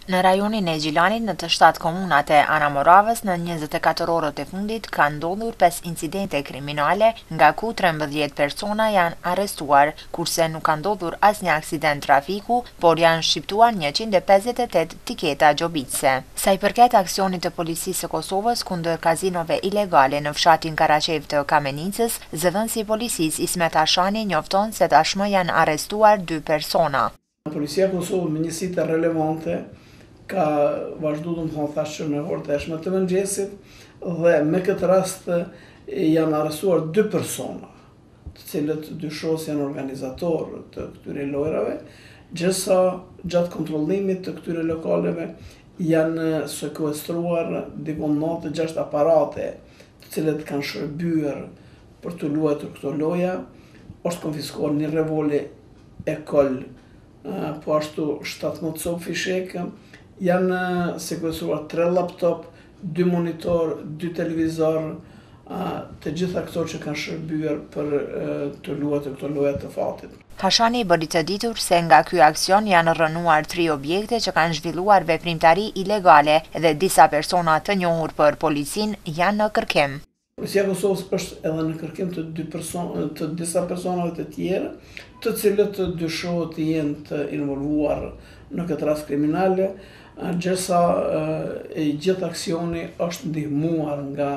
Në rajonin e Gjilanit, në të 7 komunat e Anamoravës, në 24 orët e fundit, ka ndodhur 5 incidente kriminale, nga ku 13 persona janë arrestuar, kurse nuk ka ndodhur asnjë aksident trafiku, por janë shqiptuar 158 tiketa gjobitëse. Sa i përket aksionit të policisë së Kosovës kundër kazinove ilegale në fshatin Karaçev të Kamenicës, zëvendësi i policisë Ismet Ashani njofton se tashmë janë arrestuar 2 persona. Policia e Kosovës me njësitë relevante ka vazhdu të më thonë thashë në orët e eshme të mëngjesit dhe me këtë rast janë arrestuar 2 persona, të cilët dyshos janë organizator të këtyre lojrave, gjësa gjatë kontrollimit të këtyre lokaleve janë sekuestruar dikon 96 aparate të cilët kanë shërbyer për të luajtur këto loja, është konfiskuar një revoli Ekol, po ashtu 17 copë fishek, janë sekuestruar 3 laptop, 2 monitor, 2 televizor, të gjitha këto që kanë shërbyer për të luajtur këto loja të fatit. Hashani bëri të ditur se nga ky aksion janë rënuar 3 objekte që kanë zhvilluar veprimtari ilegale dhe disa persona të njohur për policinë janë në kërkim. Policia e Kosovës është edhe në kërkim të disa personave të tjerë, të cilët dyshohet të jenë të involvuar në këtë rast kriminale, gjësa gjithë aksioni është ndihmuar nga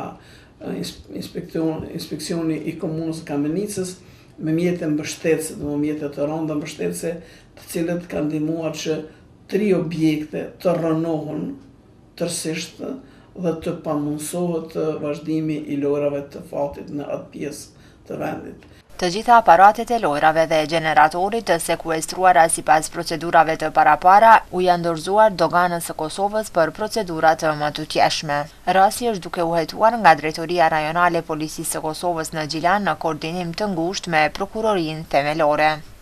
inspekcioni i komunës së Kamenicës me mjete mbështetëse, dhe me mjete të rënda mbështetëse, të cilët kanë ndihmuar që 3 objekte të rënohen tërësisht dhe të pamundsohet vazhdimi i lojrave të fatit në atë pjesë të vendit. Të gjitha aparatet e lojrave dhe gjeneratorit të sekuestruara sipas procedurave të parapara u janë dorëzuar doganës së Kosovës për procedura të mëtutjeshme. Rasti është duke u hetuar nga Drejtoria Rajonale e Policisë së Kosovës në Gjilan në koordinim të ngushtë me Prokurorinë Themelore.